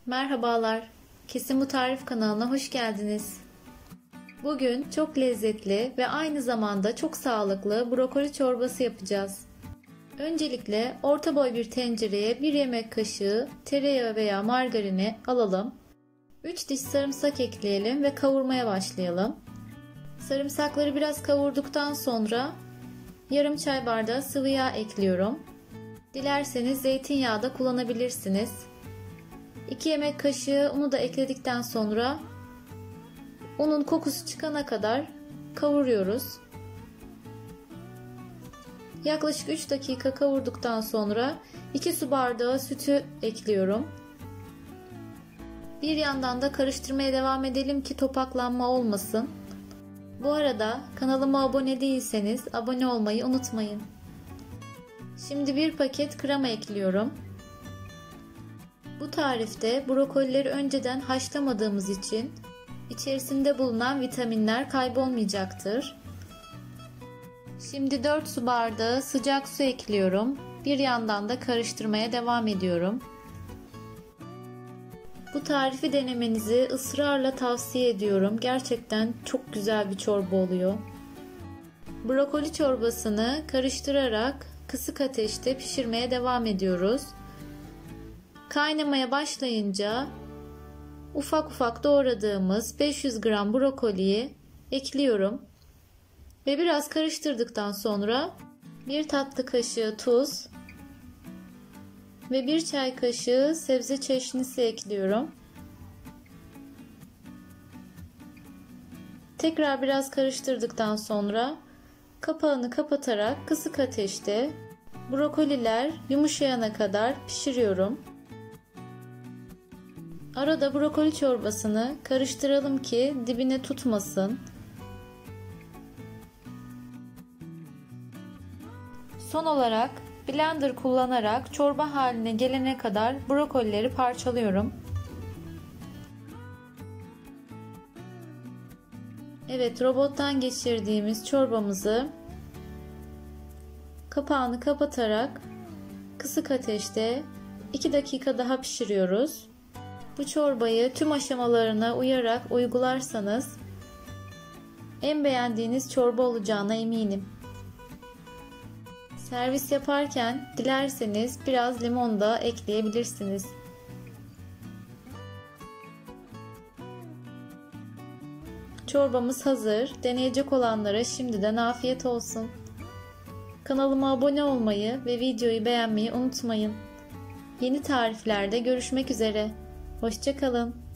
Merhabalar, Kesin Bu Tarif kanalına hoş geldiniz. Bugün çok lezzetli ve aynı zamanda çok sağlıklı brokoli çorbası yapacağız. Öncelikle orta boy bir tencereye 1 yemek kaşığı tereyağı veya margarini alalım. 3 diş sarımsak ekleyelim ve kavurmaya başlayalım. Sarımsakları biraz kavurduktan sonra yarım çay bardağı sıvı yağ ekliyorum. Dilerseniz zeytinyağı da kullanabilirsiniz. 2 yemek kaşığı unu da ekledikten sonra unun kokusu çıkana kadar kavuruyoruz. Yaklaşık 3 dakika kavurduktan sonra 2 su bardağı sütü ekliyorum. Bir yandan da karıştırmaya devam edelim ki topaklanma olmasın. Bu arada kanalıma abone değilseniz abone olmayı unutmayın. Şimdi bir paket krema ekliyorum. Bu tarifte brokolileri önceden haşlamadığımız için içerisinde bulunan vitaminler kaybolmayacaktır. Şimdi 4 su bardağı sıcak su ekliyorum. Bir yandan da karıştırmaya devam ediyorum. Bu tarifi denemenizi ısrarla tavsiye ediyorum. Gerçekten çok güzel bir çorba oluyor. Brokoli çorbasını karıştırarak kısık ateşte pişirmeye devam ediyoruz. Kaynamaya başlayınca ufak ufak doğradığımız 500 gram brokoliyi ekliyorum. Ve biraz karıştırdıktan sonra 1 tatlı kaşığı tuz ve 1 çay kaşığı sebze çeşnisi ekliyorum. Tekrar biraz karıştırdıktan sonra kapağını kapatarak kısık ateşte brokoliler yumuşayana kadar pişiriyorum. Arada brokoli çorbasını karıştıralım ki dibine tutmasın. Son olarak blender kullanarak çorba haline gelene kadar brokolileri parçalıyorum. Evet, robottan geçirdiğimiz çorbamızı kapağını kapatarak kısık ateşte 2 dakika daha pişiriyoruz. Bu çorbayı tüm aşamalarına uyarak uygularsanız en beğendiğiniz çorba olacağına eminim. Servis yaparken dilerseniz biraz limon da ekleyebilirsiniz. Çorbamız hazır. Deneyecek olanlara şimdiden afiyet olsun. Kanalıma abone olmayı ve videoyu beğenmeyi unutmayın. Yeni tariflerde görüşmek üzere. Hoşça kalın.